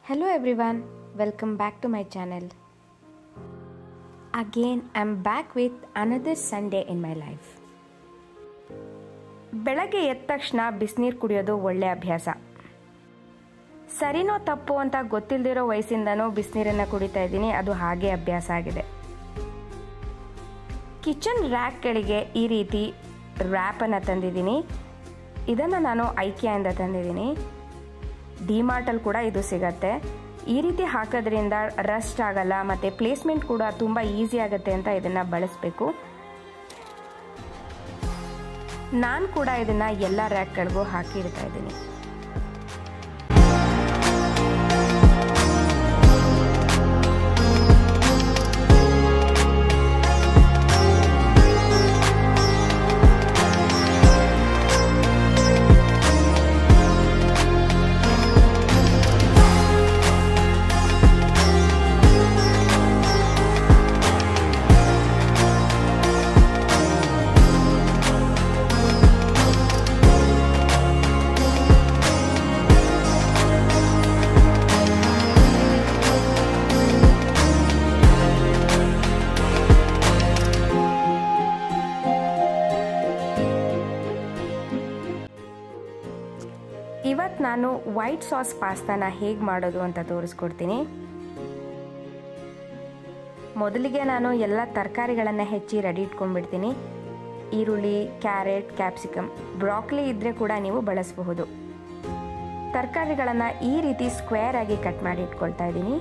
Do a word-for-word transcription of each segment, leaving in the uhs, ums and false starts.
Hello everyone, welcome back to my channel. Again, I'm back with another Sunday in my life. ಬೆಳಗ್ಗೆ ಎದ್ದ ತಕ್ಷಣ ಬಿಸಿನೀರು ಕುಡಿಯೋದು ಒಳ್ಳೆ ಅಭ್ಯಾಸ. ಸರಿನೋ ತಪ್ಪು ಅಂತ ಗೊತ್ತಿಲ್ಲದಿರೋ ವಯಸ್ಸಿಂದನೂ ಬಿಸಿನೀರನ್ನು ಕುಡಿತಾ ಇದ್ದೀನಿ, ಅದು ಹಾಗೆ ಅಭ್ಯಾಸ ಆಗಿದೆ. ಕಿಚನ್ ರ್ಯಾಕ್ಗಳಿಗೆ ಈ ರೀತಿ ರ್ಯಾಪನ್ನು ತಂದಿದ್ದೀನಿ. ಇದನ್ನು ನಾನು ಐಕಿಯಾಯಿಂದ ತಂದಿದ್ದೀನಿ. ಡಿಮಾರ್ಟಲ್ಲಿ ಕೂಡ ಇದು ಸಿಗತ್ತೆ. ಈ ರೀತಿ ಹಾಕೋದ್ರಿಂದ ರಸ್ಟ್ ಆಗಲ್ಲ ಮತ್ತು ಪ್ಲೇಸ್ಮೆಂಟ್ ಕೂಡ ತುಂಬ ಈಸಿ ಆಗುತ್ತೆ ಅಂತ ಇದನ್ನು ಬಳಸಬೇಕು. ನಾನು ಕೂಡ ಇದನ್ನು ಎಲ್ಲ ರ್ಯಾಕ್ಗಳಿಗೂ ಹಾಕಿ ಇಡ್ತಾ ಇದ್ದೀನಿ. ಇವತ್ತು ನಾನು ವೈಟ್ ಸಾಸ್ ಪಾಸ್ತಾನ ಹೇಗೆ ಮಾಡೋದು ಅಂತ ತೋರಿಸ್ಕೊಡ್ತೀನಿ. ಮೊದಲಿಗೆ ನಾನು ಎಲ್ಲ ತರಕಾರಿಗಳನ್ನು ಹೆಚ್ಚಿ ರೆಡಿ ಇಟ್ಕೊಂಡ್ಬಿಡ್ತೀನಿ. ಈರುಳ್ಳಿ, ಕ್ಯಾರೆಟ್, ಕ್ಯಾಪ್ಸಿಕಮ್, ಬ್ರಾಕ್ಲಿ ಇದ್ದರೆ ಕೂಡ ನೀವು ಬಳಸಬಹುದು. ತರಕಾರಿಗಳನ್ನು ಈ ರೀತಿ ಸ್ಕ್ವೇರ್ ಆಗಿ ಕಟ್ ಮಾಡಿ ಇಟ್ಕೊಳ್ತಾ ಇದ್ದೀನಿ.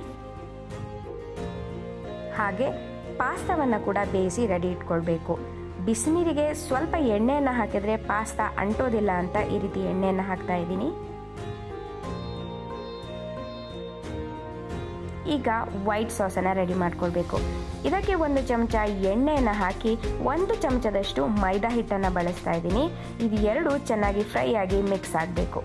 ಹಾಗೆ ಪಾಸ್ತಾವನ್ನು ಕೂಡ ಬೇಯಿಸಿ ರೆಡಿ ಇಟ್ಕೊಳ್ಬೇಕು. ಬಿಸಿನೀರಿಗೆ ಸ್ವಲ್ಪ ಎಣ್ಣೆಯನ್ನು ಹಾಕಿದರೆ ಪಾಸ್ತಾ ಅಂಟೋದಿಲ್ಲ ಅಂತ ಈ ರೀತಿ ಎಣ್ಣೆಯನ್ನು ಹಾಕ್ತಾ ಇದ್ದೀನಿ. ಈಗ ವೈಟ್ ಸಾಸನ್ನು ರೆಡಿ ಮಾಡ್ಕೊಳ್ಬೇಕು. ಇದಕ್ಕೆ ಒಂದು ಚಮಚ ಎಣ್ಣೆಯನ್ನು ಹಾಕಿ ಒಂದು ಚಮಚದಷ್ಟು ಮೈದಾ ಹಿಟ್ಟನ್ನು ಬಳಸ್ತಾ ಇದ್ದೀನಿ. ಇದು ಎರಡು ಚೆನ್ನಾಗಿ ಫ್ರೈ ಆಗಿ ಮಿಕ್ಸ್ ಆಗಬೇಕು.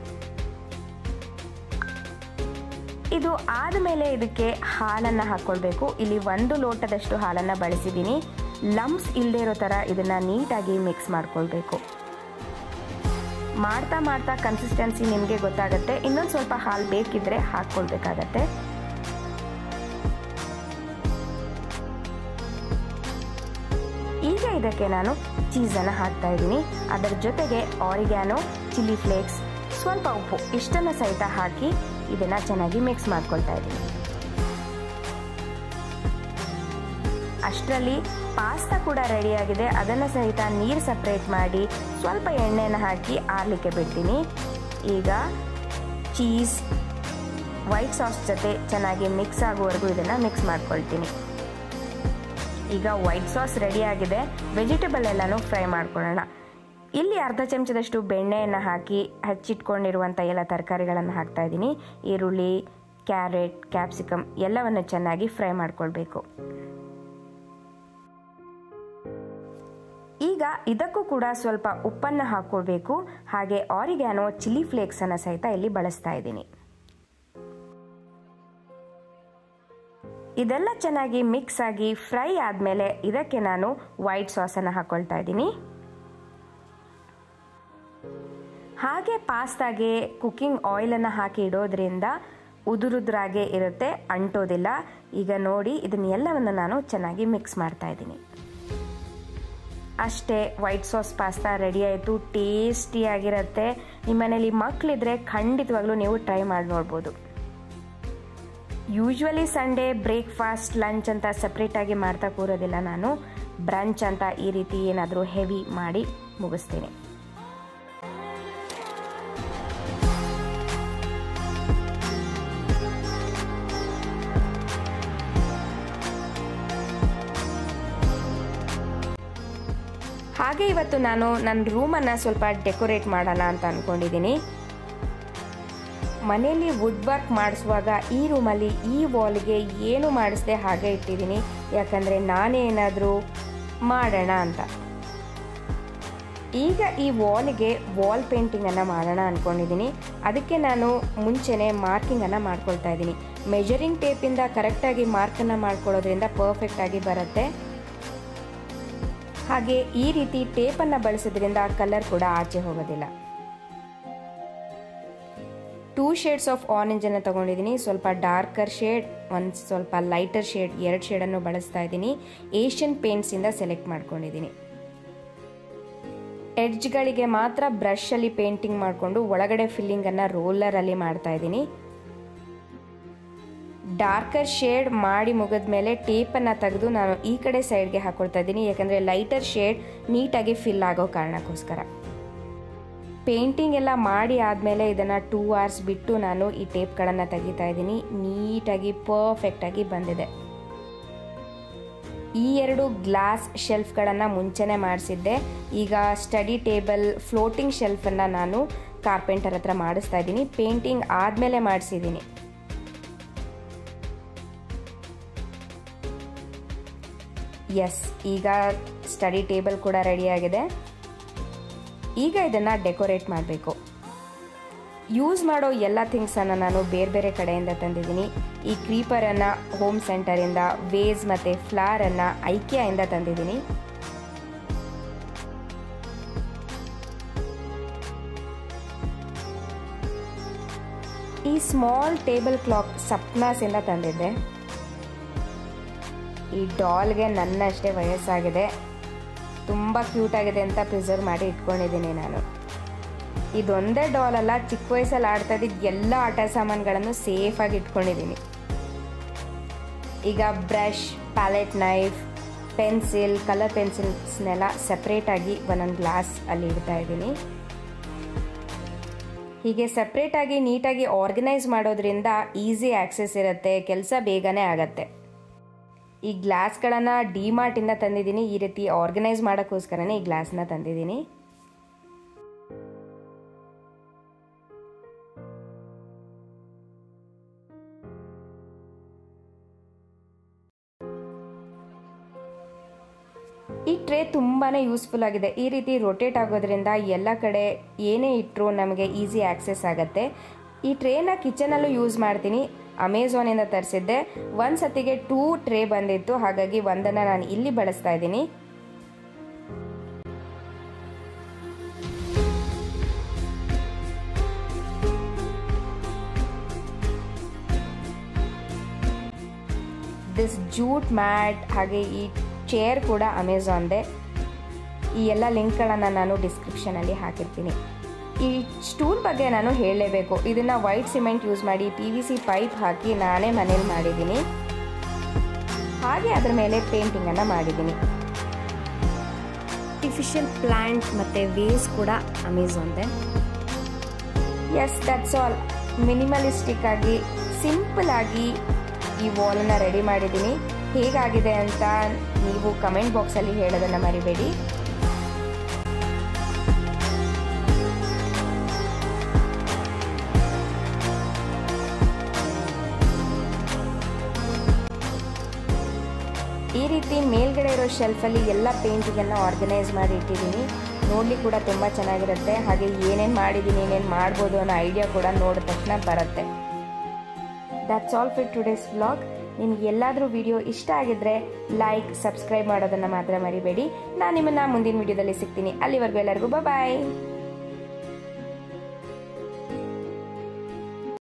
ಇದು ಆದಮೇಲೆ ಇದಕ್ಕೆ ಹಾಲನ್ನು ಹಾಕ್ಕೊಳ್ಬೇಕು. ಇಲ್ಲಿ ಒಂದು ಲೋಟದಷ್ಟು ಹಾಲನ್ನು ಬಳಸಿದ್ದೀನಿ. ಲಂಪ್ಸ್ ಇಲ್ಲದೆ ಇರೋ ಥರ ಇದನ್ನು ನೀಟಾಗಿ ಮಿಕ್ಸ್ ಮಾಡ್ಕೊಳ್ಬೇಕು. ಮಾಡ್ತಾ ಮಾಡ್ತಾ ಕನ್ಸಿಸ್ಟೆನ್ಸಿ ನಿಮಗೆ ಗೊತ್ತಾಗುತ್ತೆ. ಇನ್ನೊಂದು ಸ್ವಲ್ಪ ಹಾಲು ಬೇಕಿದ್ರೆ ಹಾಕ್ಕೊಳ್ಬೇಕಾಗತ್ತೆ. ಈಗ ಇದಕ್ಕೆ ನಾನು ಚೀಸನ್ನು ಹಾಕ್ತಾ ಇದ್ದೀನಿ. ಅದರ ಜೊತೆಗೆ ಆರಿಗ್ಯಾನೋ, ಚಿಲ್ಲಿ ಫ್ಲೇಕ್ಸ್, ಸ್ವಲ್ಪ ಉಪ್ಪು ಇಷ್ಟನ್ನು ಸಹಿತ ಹಾಕಿ ಇದನ್ನು ಚೆನ್ನಾಗಿ ಮಿಕ್ಸ್ ಮಾಡ್ಕೊಳ್ತಾ ಇದ್ದೀನಿ. ಅಷ್ಟರಲ್ಲಿ ಪಾಸ್ತಾ ಕೂಡ ರೆಡಿಯಾಗಿದೆ. ಅದನ್ನು ಸಹಿತ ನೀರು ಸಪ್ರೇಟ್ ಮಾಡಿ ಸ್ವಲ್ಪ ಎಣ್ಣೆಯನ್ನು ಹಾಕಿ ಆರಲಿಕ್ಕೆ ಬಿಡ್ತೀನಿ. ಈಗ ಚೀಸ್ ವೈಟ್ ಸಾಸ್ ಜೊತೆ ಚೆನ್ನಾಗಿ ಮಿಕ್ಸ್ ಆಗುವವರೆಗೂ ಇದನ್ನು ಮಿಕ್ಸ್ ಮಾಡ್ಕೊಳ್ತೀನಿ. ಈಗ ವೈಟ್ ಸಾಸ್ ರೆಡಿಯಾಗಿದೆ. ವೆಜಿಟೇಬಲ್ ಎಲ್ಲನೂ ಫ್ರೈ ಮಾಡ್ಕೊಳ್ಳೋಣ. ಇಲ್ಲಿ ಅರ್ಧ ಚಮಚದಷ್ಟು ಬೆಣ್ಣೆಯನ್ನು ಹಾಕಿ ಹಚ್ಚಿಟ್ಕೊಂಡಿರುವಂಥ ಎಲ್ಲ ತರಕಾರಿಗಳನ್ನು ಹಾಕ್ತಾ ಇದ್ದೀನಿ. ಈರುಳ್ಳಿ, ಕ್ಯಾರೆಟ್, ಕ್ಯಾಪ್ಸಿಕಮ್ ಎಲ್ಲವನ್ನು ಚೆನ್ನಾಗಿ ಫ್ರೈ ಮಾಡ್ಕೊಳ್ಬೇಕು. ಈಗ ಇದಕ್ಕೂ ಕೂಡ ಸ್ವಲ್ಪ ಉಪ್ಪನ್ನು ಹಾಕ್ಕೊಳ್ಬೇಕು. ಹಾಗೆ ಆರಿಗ್ಯಾನೋ, ಚಿಲ್ಲಿ ಫ್ಲೇಕ್ಸನ್ನು ಸಹಿತ ಇಲ್ಲಿ ಬಳಸ್ತಾ ಇದ್ದೀನಿ. ಇದೆಲ್ಲ ಚೆನ್ನಾಗಿ ಮಿಕ್ಸ್ ಆಗಿ ಫ್ರೈ ಆದಮೇಲೆ ಇದಕ್ಕೆ ನಾನು ವೈಟ್ ಸಾಸನ್ನು ಹಾಕ್ಕೊಳ್ತಾ ಇದ್ದೀನಿ. ಹಾಗೆ ಪಾಸ್ತಾಗೆ ಕುಕ್ಕಿಂಗ್ ಆಯಿಲನ್ನು ಹಾಕಿ ಇಡೋದ್ರಿಂದ ಉದುರುದ್ರಾಗೆ ಇರುತ್ತೆ, ಅಂಟೋದಿಲ್ಲ. ಈಗ ನೋಡಿ ಇದನ್ನೆಲ್ಲವನ್ನು ನಾನು ಚೆನ್ನಾಗಿ ಮಿಕ್ಸ್ ಮಾಡ್ತಾ ಇದ್ದೀನಿ. ಅಷ್ಟೇ, ವೈಟ್ ಸಾಸ್ ಪಾಸ್ತಾ ರೆಡಿ ಆಯಿತು. ಟೇಸ್ಟಿಯಾಗಿರುತ್ತೆ. ನಿಮ್ಮ ಮನೇಲಿ ಮಕ್ಕಳಿದ್ರೆ ಖಂಡಿತವಾಗ್ಲೂ ನೀವು ಟ್ರೈ ಮಾಡಿ ನೋಡ್ಬೋದು. ಯೂಶ್ವಲಿ ಸಂಡೇ ಬ್ರೇಕ್ಫಾಸ್ಟ್, ಲಂಚ್ ಅಂತ ಸಪ್ರೇಟಾಗಿ ಮಾಡ್ತಾ ಕೂರೋದಿಲ್ಲ ನಾನು. ಬ್ರಂಚ್ ಅಂತ ಈ ರೀತಿ ಏನಾದರೂ ಹೆವಿ ಮಾಡಿ ಮುಗಿಸ್ತೀನಿ. ಹಾಗೆ ಇವತ್ತು ನಾನು ನನ್ನ ರೂಮನ್ನು ಸ್ವಲ್ಪ ಡೆಕೋರೇಟ್ ಮಾಡೋಣ ಅಂತ ಅಂದ್ಕೊಂಡಿದ್ದೀನಿ. ಮನೆಯಲ್ಲಿ ವುಡ್ ವರ್ಕ್ ಮಾಡಿಸುವಾಗ ಈ ರೂಮಲ್ಲಿ ಈ ವಾಲ್ಗೆ ಏನು ಮಾಡಿಸ್ದೆ ಹಾಗೆ ಇಟ್ಟಿದ್ದೀನಿ. ಯಾಕಂದರೆ ನಾನೇ ಏನಾದರೂ ಮಾಡೋಣ ಅಂತ. ಈಗ ಈ ವಾಲ್ಗೆ ವಾಲ್ ಪೇಂಟಿಂಗನ್ನು ಮಾಡೋಣ ಅಂದ್ಕೊಂಡಿದ್ದೀನಿ. ಅದಕ್ಕೆ ನಾನು ಮುಂಚೆನೇ ಮಾರ್ಕಿಂಗನ್ನು ಮಾಡ್ಕೊಳ್ತಾ ಇದ್ದೀನಿ. ಮೆಜರಿಂಗ್ ಟೇಪಿಂದ ಕರೆಕ್ಟಾಗಿ ಮಾರ್ಕನ್ನು ಮಾಡ್ಕೊಳ್ಳೋದ್ರಿಂದ ಪರ್ಫೆಕ್ಟಾಗಿ ಬರುತ್ತೆ. ಹಾಗೆ ಈ ರೀತಿ ಟೇಪನ್ನು ಬಳಸೋದ್ರಿಂದ ಕಲರ್ ಕೂಡ ಆಚೆ ಹೋಗೋದಿಲ್ಲ. ಟೂ ಶೇಡ್ಸ್ ಆಫ್ ಆರೆಂಜನ್ನು ತೊಗೊಂಡಿದ್ದೀನಿ. ಸ್ವಲ್ಪ ಡಾರ್ಕರ್ ಶೇಡ್, ಒಂದು ಸ್ವಲ್ಪ ಲೈಟರ್ ಶೇಡ್, ಎರಡು ಶೇಡನ್ನು ಬಳಸ್ತಾ ಇದ್ದೀನಿ. ಏಷ್ಯನ್ ಪೇಂಟ್ಸಿಂದ ಸೆಲೆಕ್ಟ್ ಮಾಡ್ಕೊಂಡಿದ್ದೀನಿ. ಎಡ್ಜ್ಗಳಿಗೆ ಮಾತ್ರ ಬ್ರಷಲ್ಲಿ ಪೇಂಟಿಂಗ್ ಮಾಡಿಕೊಂಡು ಒಳಗಡೆ ಫಿಲ್ಲಿಂಗನ್ನು ರೋಲರಲ್ಲಿ ಮಾಡ್ತಾ ಇದ್ದೀನಿ. ಡಾರ್ಕರ್ ಶೇಡ್ ಮಾಡಿ ಮುಗಿದ ಮೇಲೆ ಟೇಪನ್ನು ತೆಗೆದು ನಾನು ಈ ಕಡೆ ಸೈಡ್ಗೆ ಹಾಕೊಳ್ತಾ ಇದ್ದೀನಿ, ಯಾಕಂದರೆ ಲೈಟರ್ ಶೇಡ್ ನೀಟಾಗಿ ಫಿಲ್ ಆಗೋ ಕಾರಣಕ್ಕೋಸ್ಕರ. ಪೇಂಟಿಂಗ್ ಎಲ್ಲ ಮಾಡಿ ಆದಮೇಲೆ ಇದನ್ನು ಟೂ ಅವರ್ಸ್ ಬಿಟ್ಟು ನಾನು ಈ ಟೇಪ್ಗಳನ್ನು ತೆಗಿತಾ ಇದ್ದೀನಿ. ನೀಟಾಗಿ ಪರ್ಫೆಕ್ಟಾಗಿ ಬಂದಿದೆ. ಈ ಎರಡು ಗ್ಲಾಸ್ ಶೆಲ್ಫ್ಗಳನ್ನು ಮುಂಚೆನೇ ಮಾಡಿಸಿದ್ದೆ. ಈಗ ಸ್ಟಡಿ ಟೇಬಲ್ ಫ್ಲೋಟಿಂಗ್ ಶೆಲ್ಫನ್ನು ನಾನು ಕಾರ್ಪೆಂಟರ್ ಹತ್ರ ಮಾಡಿಸ್ತಾ ಇದ್ದೀನಿ. ಪೇಂಟಿಂಗ್ ಆದಮೇಲೆ ಮಾಡಿಸಿದ್ದೀನಿ. ಎಸ್, ಈಗ ಸ್ಟಡಿ ಟೇಬಲ್ ಕೂಡ ರೆಡಿಯಾಗಿದೆ. ಈಗ ಇದನ್ನು ಡೆಕೋರೇಟ್ ಮಾಡಬೇಕು. ಯೂಸ್ ಮಾಡೋ ಎಲ್ಲ ಥಿಂಗ್ಸನ್ನು ನಾನು ಬೇರೆ ಬೇರೆ ಕಡೆಯಿಂದ ತಂದಿದ್ದೀನಿ. ಈ ಕ್ರೀಪರನ್ನು ಹೋಮ್ ಸೆಂಟರಿಂದ, ವೇಸ್ ಮತ್ತು ಫ್ಲವರನ್ನು ಐಕಿಯಾಯಿಂದ ತಂದಿದ್ದೀನಿ. ಈ ಸ್ಮಾಲ್ ಟೇಬಲ್ ಕ್ಲಾಕ್ ಸಪ್ನಾಸಿಂದ ತಂದಿದ್ದೆ. ಈ ಡಾಲ್ಗೆ ನನ್ನಷ್ಟೇ ವಯಸ್ಸಾಗಿದೆ, ತುಂಬ ಕ್ಯೂಟಾಗಿದೆ ಅಂತ ಪ್ರಿಸರ್ವ್ ಮಾಡಿ ಇಟ್ಕೊಂಡಿದ್ದೀನಿ ನಾನು. ಇದೊಂದೇ ಡಾಲ್ ಅಲ್ಲ, ಚಿಕ್ಕ ವಯಸ್ಸಲ್ಲಿ ಆಡ್ತಾ ಇದ್ದಿದ್ದು ಎಲ್ಲ ಆಟ ಸಾಮಾನುಗಳನ್ನು ಸೇಫಾಗಿ ಇಟ್ಕೊಂಡಿದ್ದೀನಿ. ಈಗ brush, palette knife, pencil, colour ಪೆನ್ಸಿಲ್ಸ್ನೆಲ್ಲ ಸಪ್ರೇಟಾಗಿ ಒಂದೊಂದು ಗ್ಲಾಸ್ ಅಲ್ಲಿ ಇಡ್ತಾ ಇದ್ದೀನಿ. ಹೀಗೆ ಸಪ್ರೇಟಾಗಿ ನೀಟಾಗಿ ಆರ್ಗನೈಸ್ ಮಾಡೋದ್ರಿಂದ ಈಸಿ ಆಕ್ಸೆಸ್ ಇರುತ್ತೆ, ಕೆಲಸ ಬೇಗನೆ ಆಗತ್ತೆ. ಈ ಗ್ಲಾಸ್ಗಳನ್ನು ಡಿಮಾರ್ಟಿಂದ ತಂದಿದ್ದೀನಿ. ಈ ರೀತಿ ಆರ್ಗನೈಸ್ ಮಾಡೋಕ್ಕೋಸ್ಕರನೇ ಈ ಗ್ಲಾಸ್ನ ತಂದಿದ್ದೀನಿ. ಈ ಟ್ರೇ ತುಂಬಾ ಯೂಸ್ಫುಲ್ ಆಗಿದೆ. ಈ ರೀತಿ ರೊಟೇಟ್ ಆಗೋದ್ರಿಂದ ಎಲ್ಲ ಕಡೆ ಏನೇ ಇಟ್ಟರೂ ನಮಗೆ ಈಸಿ ಆಕ್ಸೆಸ್ ಆಗುತ್ತೆ. ಈ ಟ್ರೇನ ಕಿಚನಲ್ಲೂ ಯೂಸ್ ಮಾಡ್ತೀನಿ. ಅಮೆಝಾನಿಂದ ತರಿಸಿದ್ದೆ. ಒಂದು ಸತಿಗೆ ಟೂ ಟ್ರೇ ಬಂದಿತ್ತು, ಹಾಗಾಗಿ ಒಂದನ್ನು ನಾನು ಇಲ್ಲಿ ಬಳಸ್ತಾ ಇದ್ದೀನಿ. ದಿಸ್ ಜೂಟ್ ಮ್ಯಾಟ್ ಹಾಗೆ ಈ ಚೇರ್ ಕೂಡ ಅಮೆಝಾನ್ದೆ. ಈ ಎಲ್ಲ ಲಿಂಕ್ಗಳನ್ನು ನಾನು ಡಿಸ್ಕ್ರಿಪ್ಷನಲ್ಲಿ ಹಾಕಿರ್ತೀನಿ. ಈ ಸ್ಟೂಲ್ ಬಗ್ಗೆ ನಾನು ಹೇಳಲೇಬೇಕು. ಇದನ್ನು ವೈಟ್ ಸಿಮೆಂಟ್ ಯೂಸ್ ಮಾಡಿ ಪಿ ವಿ ಸಿ ಪೈಪ್ ಹಾಕಿ ನಾನೇ ಮನೇಲಿ ಮಾಡಿದ್ದೀನಿ. ಹಾಗೆ ಅದರ ಮೇಲೆ ಪೇಂಟಿಂಗನ್ನು ಮಾಡಿದ್ದೀನಿ. ಆರ್ಟಿಫಿಷಿಯಲ್ ಪ್ಲಾಂಟ್ ಮತ್ತು ವೇಸ್ ಕೂಡ ಅಮೆಝಾನ್ದೆ. Yes, that's all. ಮಿನಿಮಲಿಸ್ಟಿಕ್ ಆಗಿ ಸಿಂಪಲ್ ಆಗಿ ಈ ವಾಲನ್ನು ರೆಡಿ ಮಾಡಿದ್ದೀನಿ. ಹೇಗಾಗಿದೆ ಅಂತ ನೀವು ಕಮೆಂಟ್ ಬಾಕ್ಸಲ್ಲಿ ಹೇಳೋದನ್ನು ಮರಿಬೇಡಿ. ಈ ರೀತಿ ಮೇಲ್ಗಡೆ ಇರೋ ಶೆಲ್ಫಲ್ಲಿ ಎಲ್ಲ ಪೇಂಟಿಂಗನ್ನು ಆರ್ಗನೈಸ್ ಮಾಡಿ ಇಟ್ಟಿದ್ದೀನಿ. ನೋಡಲಿಕ್ಕೆ ಕೂಡ ತುಂಬ ಚೆನ್ನಾಗಿರುತ್ತೆ. ಹಾಗೆ ಏನೇನು ಮಾಡಿದ್ದೀನಿ, ಏನೇನು ಮಾಡ್ಬೋದು ಅನ್ನೋ ಐಡಿಯಾ ಕೂಡ ನೋಡಿದ ತಕ್ಷಣ ಬರುತ್ತೆ. That's all for today's vlog. ನಿಮ್ಗೆ ಎಲ್ಲಾದರೂ ವಿಡಿಯೋ ಇಷ್ಟ ಆಗಿದ್ರೆ ಲೈಕ್, ಸಬ್ಸ್ಕ್ರೈಬ್ ಮಾಡೋದನ್ನು ಮಾತ್ರ ಮರಿಬೇಡಿ. ನಾನು ನಿಮ್ಮನ್ನು ಮುಂದಿನ ವಿಡಿಯೋದಲ್ಲಿ ಸಿಗ್ತೀನಿ. ಅಲ್ಲಿವರೆಗೂ ಎಲ್ಲರಿಗೂ ಬಾಯ್.